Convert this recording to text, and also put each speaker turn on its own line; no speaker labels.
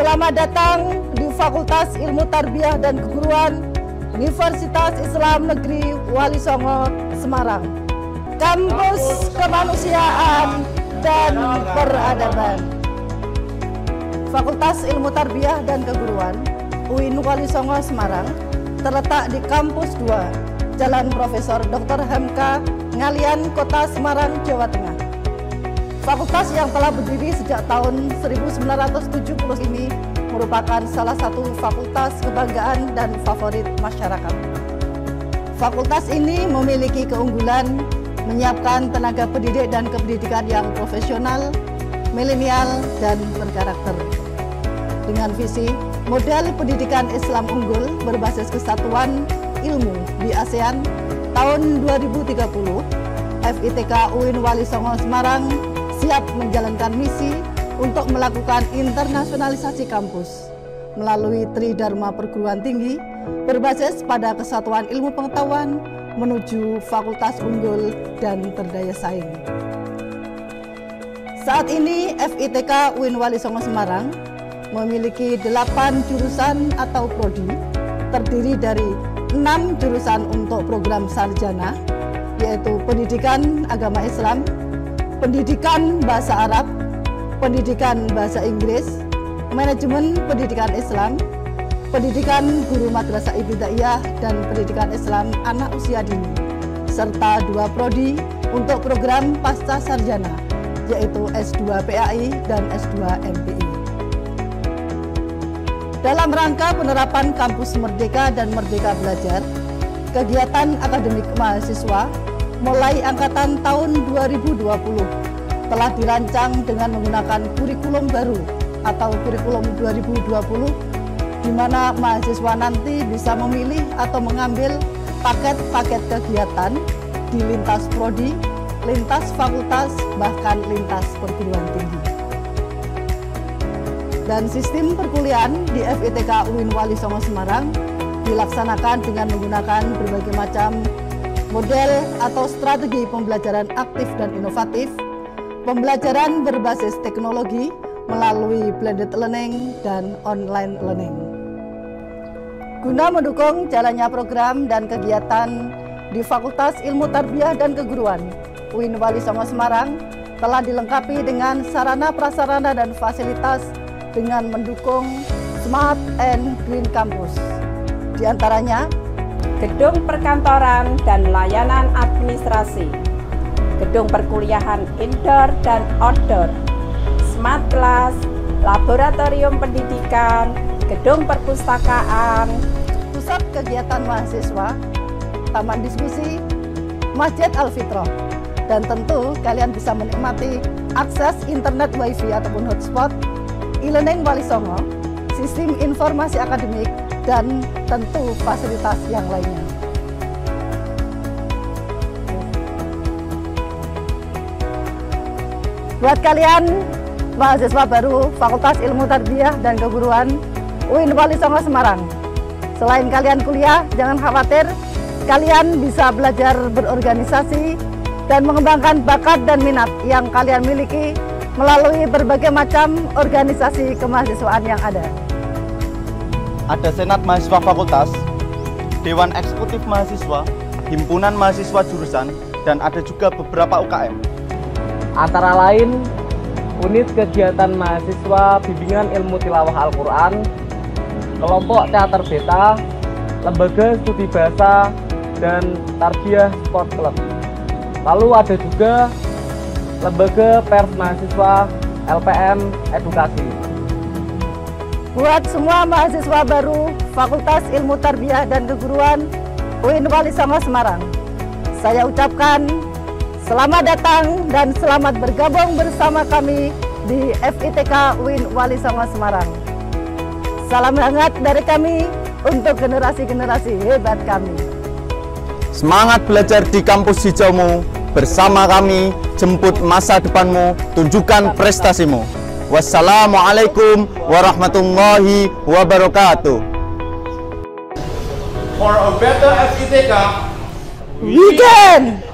Selamat datang di Fakultas Ilmu Tarbiyah dan Keguruan Universitas Islam Negeri Wali Songo, Semarang. Kampus Kemanusiaan dan Peradaban. Fakultas Ilmu Tarbiyah dan Keguruan UIN Wali Songo, Semarang terletak di Kampus 2, Jalan Profesor Dr. Hamka, Ngalian, Kota Semarang, Jawa Tengah. Fakultas yang telah berdiri sejak tahun 1970 ini merupakan salah satu fakultas kebanggaan dan favorit masyarakat. Fakultas ini memiliki keunggulan menyiapkan tenaga pendidik dan kependidikan yang profesional, milenial, dan berkarakter. Dengan visi model pendidikan Islam unggul berbasis kesatuan ilmu di ASEAN tahun 2030, FITK UIN Wali Songo Semarang siap menjalankan misi untuk melakukan internasionalisasi kampus melalui Tridharma Perguruan Tinggi berbasis pada kesatuan ilmu pengetahuan menuju fakultas unggul dan berdaya saing. Saat ini FITK UIN Wali Songo Semarang memiliki 8 jurusan atau prodi, terdiri dari 6 jurusan untuk program sarjana, yaitu Pendidikan Agama Islam, Pendidikan Bahasa Arab, Pendidikan Bahasa Inggris, Manajemen Pendidikan Islam, Pendidikan Guru Madrasah Ibtidaiyah, dan Pendidikan Islam Anak Usia Dini, serta 2 prodi untuk program pasca sarjana, yaitu S2 PAI dan S2 MPI. Dalam rangka penerapan kampus Merdeka dan Merdeka Belajar, kegiatan akademik mahasiswa mulai angkatan tahun 2020 telah dirancang dengan menggunakan kurikulum baru atau kurikulum 2020, di mana mahasiswa nanti bisa memilih atau mengambil paket-paket kegiatan di lintas prodi, lintas fakultas, bahkan lintas perguruan tinggi. Dan sistem perkuliahan di FITK UIN Wali Songo Semarang dilaksanakan dengan menggunakan berbagai macam model atau strategi pembelajaran aktif dan inovatif, pembelajaran berbasis teknologi melalui blended learning dan online learning. Guna mendukung jalannya program dan kegiatan di Fakultas Ilmu Tarbiyah dan Keguruan UIN Wali Songo Semarang telah dilengkapi dengan sarana prasarana dan fasilitas dengan mendukung Smart and Green Campus. Di antaranya
gedung perkantoran dan layanan administrasi, gedung perkuliahan indoor dan outdoor, smart class, laboratorium pendidikan, gedung perpustakaan,
pusat kegiatan mahasiswa, taman diskusi, Masjid Al-Fitrah, dan tentu kalian bisa menikmati akses internet wifi ataupun hotspot, e-learning Wali Songo, sistem informasi akademik, dan tentu fasilitas yang lainnya. Buat kalian mahasiswa baru Fakultas Ilmu Tarbiyah dan Keguruan UIN Wali Songo Semarang, selain kalian kuliah, jangan khawatir, kalian bisa belajar berorganisasi dan mengembangkan bakat dan minat yang kalian miliki melalui berbagai macam organisasi kemahasiswaan yang ada.
Ada Senat Mahasiswa Fakultas, Dewan Eksekutif Mahasiswa, Himpunan Mahasiswa Jurusan, dan ada juga beberapa UKM.
Antara lain, unit kegiatan mahasiswa bimbingan ilmu tilawah Al-Quran, kelompok teater beta, lembaga studi bahasa, dan Tarbiyah Sport Club. Lalu ada juga lembaga pers mahasiswa, LPM Edukasi.
Buat semua mahasiswa baru Fakultas Ilmu Tarbiyah dan Keguruan UIN Wali Songo Semarang, saya ucapkan selamat datang dan selamat bergabung bersama kami di FITK UIN Wali Songo Semarang. Salam hangat dari kami untuk generasi-generasi hebat kami.
Semangat belajar di kampus hijaumu, bersama kami, jemput masa depanmu, tunjukkan prestasimu. Wassalamualaikum warahmatullahi wabarakatuh.
For a better FITK,
we can!